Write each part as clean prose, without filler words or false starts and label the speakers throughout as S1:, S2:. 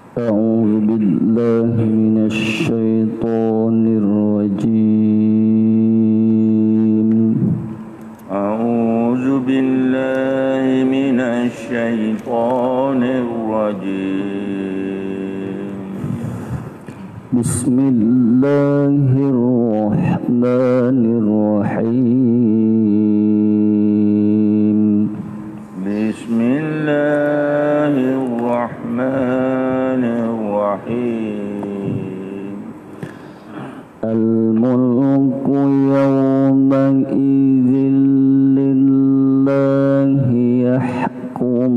S1: أعوذ بالله من الشيطان الرجيم.
S2: أعوذ بالله من الشيطان الرجيم.
S1: بسم الله الرحمن الرحيم.
S2: بسم الله الرحمن الرحيم.
S1: الملك يومئذ لله يحكم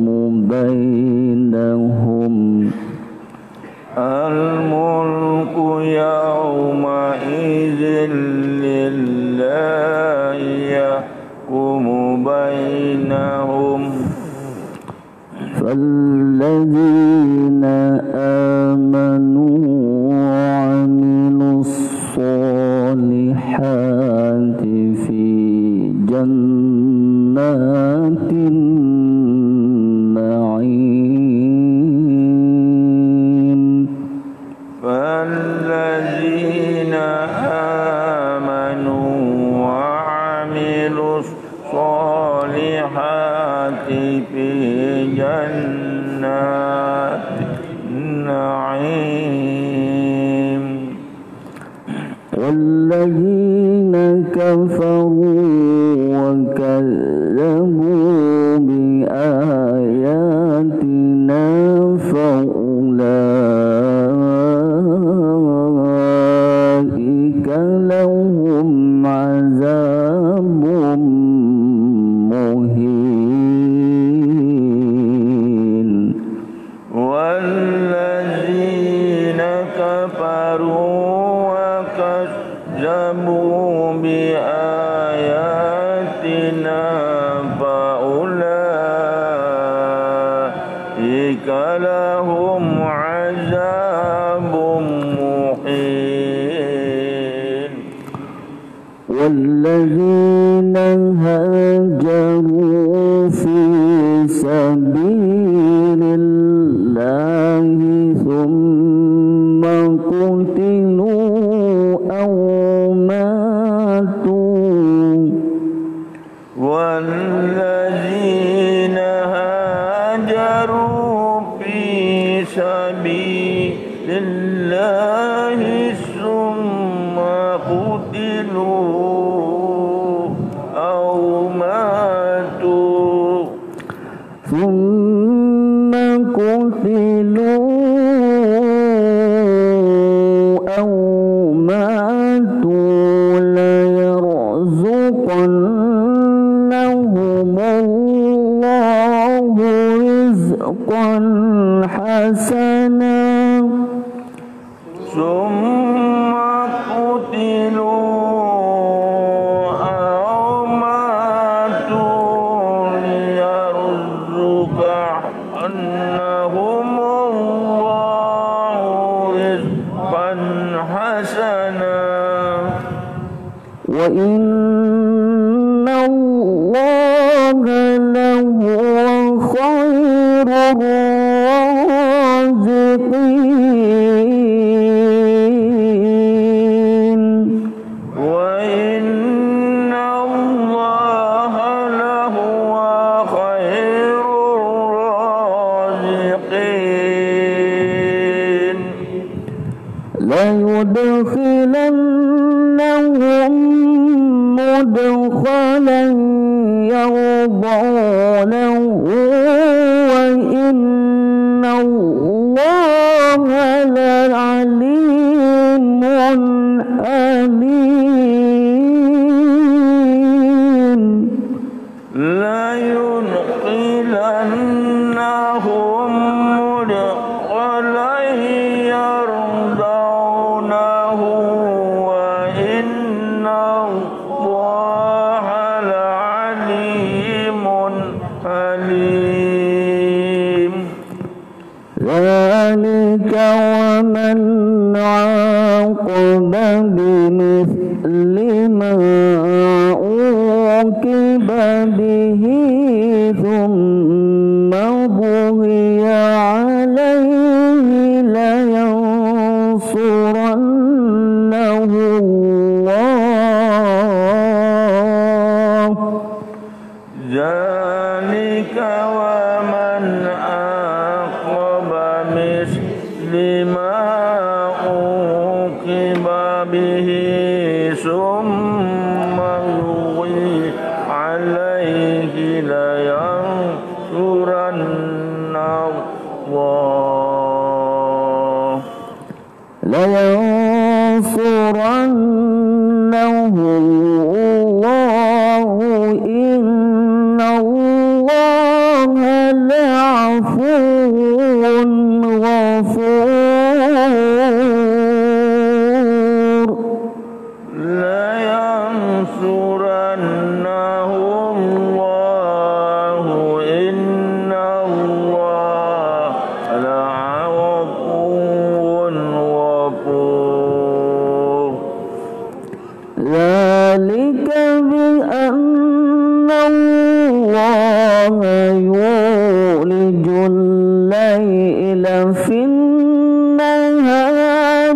S1: بينهم.
S2: الملك يومئذ لله يحكم بينهم.
S1: فالذين آمنوا وعملوا الصالحات في جنات النعيم.
S2: فالذين آمنوا وعملوا الصالحات في جنات النعيم.
S1: والذين كفروا وكذبوا بآياتنا فأولئك لهم عذاب مهين.
S2: والذين كفروا وكذبوا بآياتنا فأولئك لهم عذاب مهين.
S1: والذين هاجروا في سبيل الله ثم قتلوا أو ماتوا.
S2: والذين هاجروا في سبيل الله ثم قتلوا أو ماتوا.
S1: ثم قتلوا أو ماتوا ليرزقنهم الله رزقا حسنا.
S2: ثم قتلوا أو ماتوا ليرزقنهم الله رزقا حسنا.
S1: وإن الله لهو خير الرازقين.
S2: وإن الله لهو خير الرازقين.
S1: ليدخلنهم مدخلا يرضونه وإن الله لعليم حليم.
S2: ليدخلنهم مدخلا يرضونه وإن الله لعليم حليم.
S1: ذلك ومن عاقب بمثل ما عوقب به ثم بغي عليه
S2: مثل ما عوقب به ثم يغوي عليه لينصرن
S1: لينصرنه الله إن الله لعفو غفور
S2: لينصرنه الله إن الله لعفو غفور
S1: ذلك بأن الله يولج الليل في النهار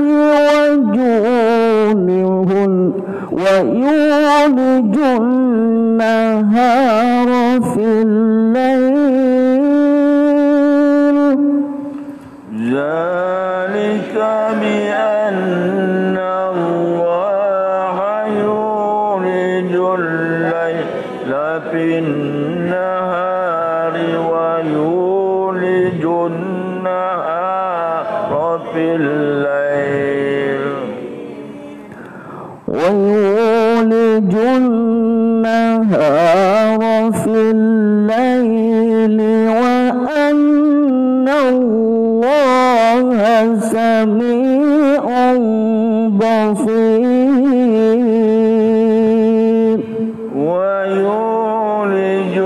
S1: ويولج النهار في الليل
S2: ذلك بأن الله يولج الليل في النهار ويولج النهار في الليل
S1: ويولج النهار في الليل وأن الله سميع بصير
S2: ويولج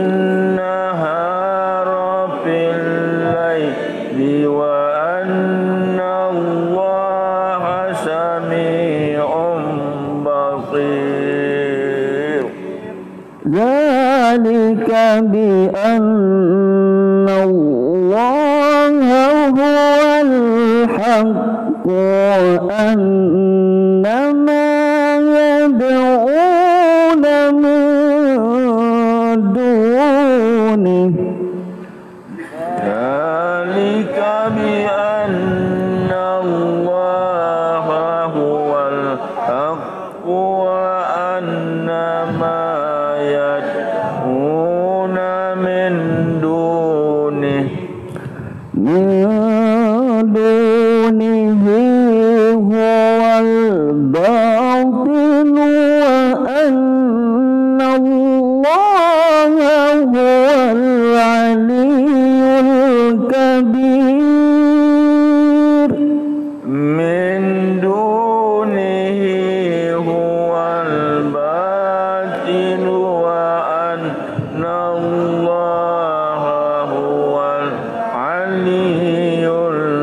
S2: النهار في الليل وأن الله سميع بصير
S1: ذلك بأن الله هو الحق وأن ما يدعون من دونه
S2: ذلك بأن الله هو الحق وأن ما يدعون من دونه هو الباطل وأن الله هو العلي الكبير من دونه هو الباطل وأن الله هو العلي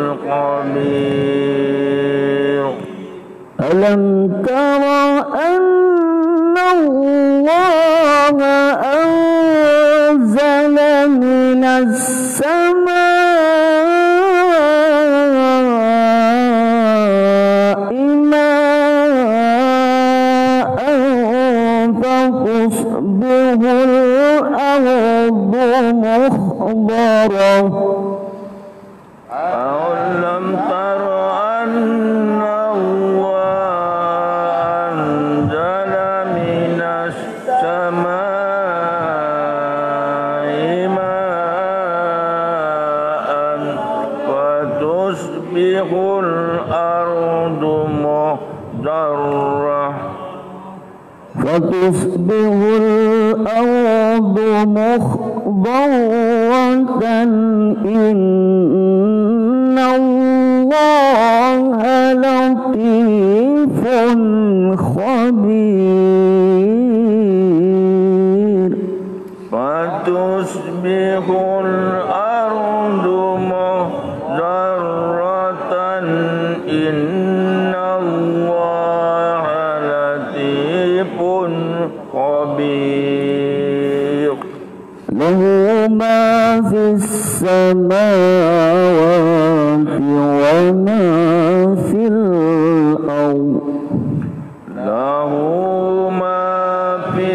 S2: الكبير
S1: ألم تر أن الله أنزل من السماء ماء فتصبح الأرض مخضرة
S2: أولم تر أن الله أنزل من السماء ماء فتصبح الأرض مخضرة
S1: إن الله لطيف خبير
S2: فتصبح الأرض مخضرة إن الله لطيف خبير
S1: له ما في السماوات وما في الأرض
S2: له ما في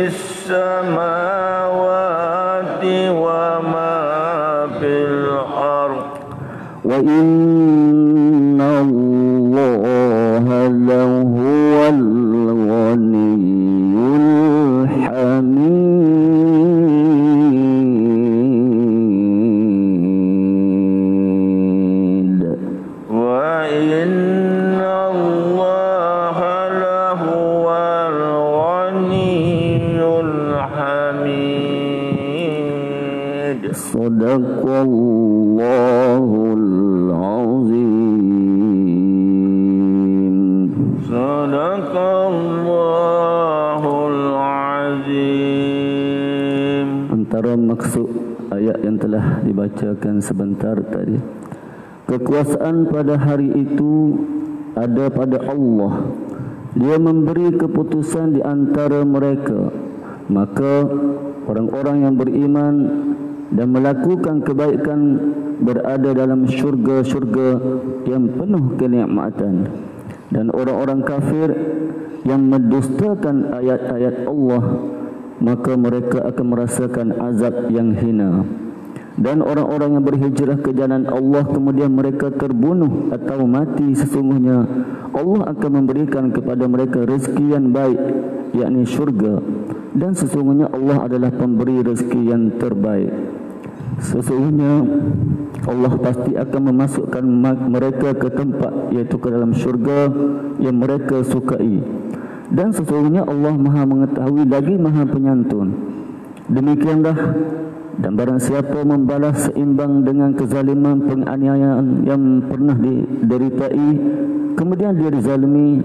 S2: السماوات وما في الأرض
S1: wa innallaha lahuwal ghaniyyul hamid.
S2: Wa innallaha lahuwal ghaniyyul hamid. Sadaqallahul azim. Sadaqallahul azim.
S1: Antara maksud ayat yang telah dibacakan sebentar tadi, kekuasaan pada hari itu ada pada Allah. Dia memberi keputusan di antara mereka. Maka orang-orang yang beriman dan melakukan kebaikan berada dalam syurga-syurga yang penuh kenikmatan. Dan orang-orang kafir yang mendustakan ayat-ayat Allah, maka mereka akan merasakan azab yang hina. Dan orang-orang yang berhijrah ke jalan Allah kemudian mereka terbunuh atau mati, sesungguhnya Allah akan memberikan kepada mereka rezeki yang baik, yakni syurga. Dan sesungguhnya Allah adalah pemberi rezeki yang terbaik. Sesungguhnya Allah pasti akan memasukkan mereka ke tempat, iaitu ke dalam syurga yang mereka sukai. Dan sesungguhnya Allah Maha mengetahui lagi Maha penyantun. Demikianlah, dan barang siapa membalas seimbang dengan kezaliman penganiayaan yang pernah dideritai, kemudian dia dizalimi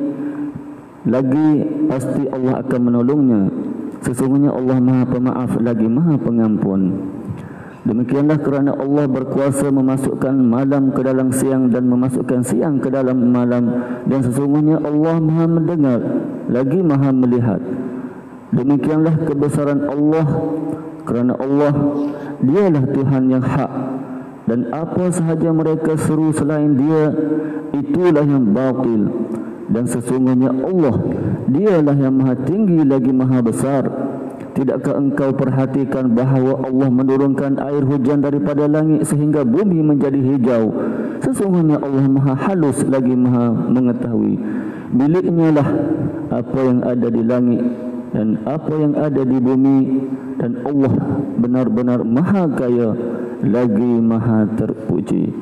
S1: lagi, pasti Allah akan menolongnya. Sesungguhnya Allah Maha Pemaaf lagi Maha Pengampun. Demikianlah kerana Allah berkuasa memasukkan malam ke dalam siang dan memasukkan siang ke dalam malam. Dan sesungguhnya Allah Maha mendengar lagi Maha melihat. Demikianlah kebesaran Allah, kerana Allah dialah Tuhan yang hak, dan apa sahaja mereka seru selain Dia, itulah yang batil. Dan sesungguhnya Allah dialah yang Maha tinggi lagi Maha besar. Tidakkah engkau perhatikan bahawa Allah menurunkan air hujan daripada langit sehingga bumi menjadi hijau? Sesungguhnya Allah Maha halus lagi Maha mengetahui. Miliknya lah apa yang ada di langit dan apa yang ada di bumi, dan Allah benar-benar Maha kaya lagi Maha terpuji.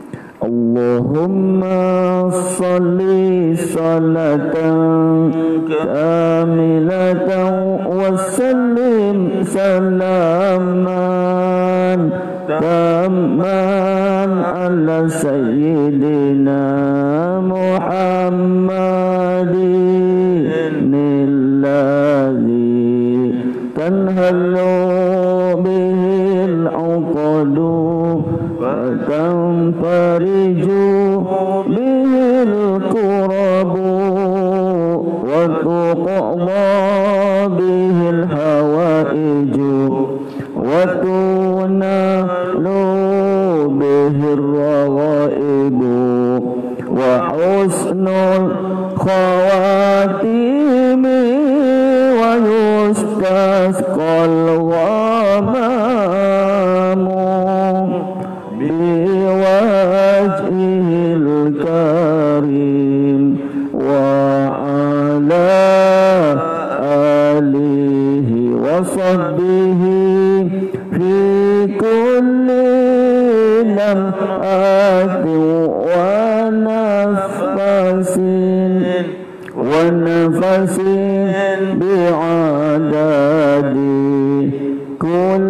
S1: Allahumma salli salatan kamilatan wa sallim salaman tamman ala sayyidina Muhammadin alladhi tanhalu bihil uqadu wa tanfariju bihil kurabu wa tuqadha bihil hawaiju wa tunalu bihil raghaibu wa husnul khawatimi wa yustasqal ghamamu biwajhil karim wa ala alihi wa sahbihi fi kulli lamhatin wa nafasin bi'adadi kulli